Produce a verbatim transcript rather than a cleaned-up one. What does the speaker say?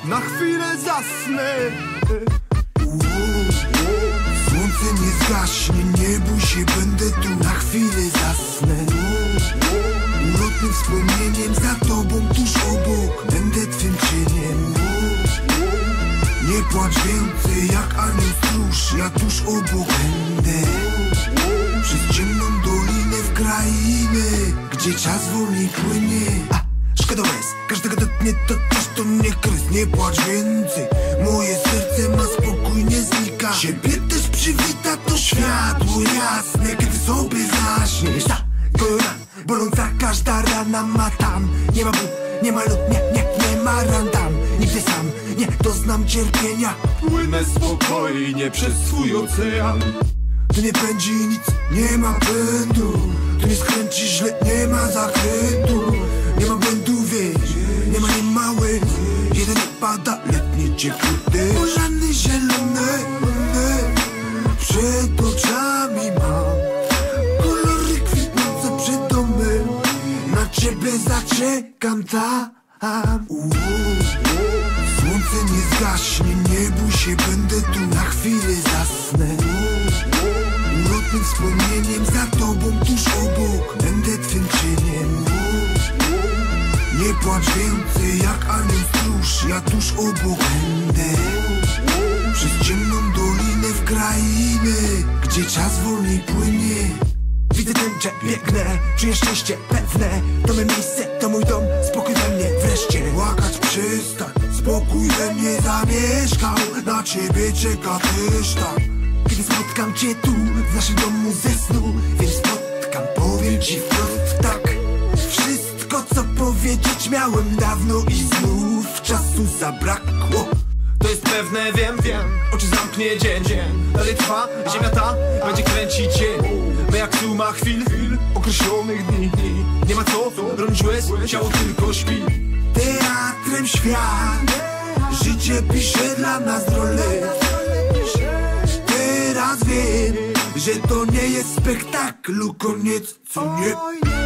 na chwilę zasnę. Słońce nie zgaśnie, nie bój się, będę tu, na chwilę zasnę. Ulotnym wspomnieniem, za tobą tuż obok, będę twym cieniem. Nie płacz więcej jak anioł stróż, ja tuż obok będę. Przez ciemną dolinę w krainę, gdzie czas wolniej płynie. A, szkoda łez, każdego dotknie to też, to nie kres. Nie płacz więcej, moje serce ma spokój, nie znika. Ciebie też przywita to światło jasne, kiedy sobie zaśniesz. Ta kolana boląca, każda rana ma tam. Nie ma ból, nie ma lód, nie, nie, nie ma ran tam. Nigdy sam nie doznam cierpienia. Płynę spokojnie przez swój ocean. Tu nie pędzi nic, nie ma pędu. Tu nie skręci źle, nie ma zakrętu. Nie ma błędu, wiesz, nie ma nie mały. Jeden pada, letnie ciepły deszcz. Pożany zielone, przed oczami mam kolory kwitnące przed domem. Na ciebie zaczekam tam. Słońce nie zgaśnie, nie bój się, będę tu, na chwilę zasnę. Ulotnym wspomnieniem, za tobą tuż obok, będę twym cieniem. Nie płacz więcej jak anioł stróż, ja tuż obok będę. Przez ciemną dolinę w krainę, gdzie czas wolniej płynie. Widzę tęczę, biegnę, czuję szczęście pewne. To me miejsce, to mój dom, spokój we mnie wreszcie. Płakać przestań, spokój we mnie zamieszkał. Na ciebie czeka też tak. Kiedy spotkam cię tu, w naszym domu ze snu, więc spotkam, powiem ci wprost tak. Wszystko co powiedzieć miałem dawno i znów czasu zabrakło. To jest pewne, wiem, wiem, oczy zamknie dzień, dzień. Dalej trwa, ziemia ta będzie kręcić dzień. My jak suma chwil, chwil określonych dni. Nie ma co bronić łez, ciało tylko śpi. Teatrem świat, życie pisze dla nas rolę. Teraz wiem, że to nie jest spektaklu koniec, co nie?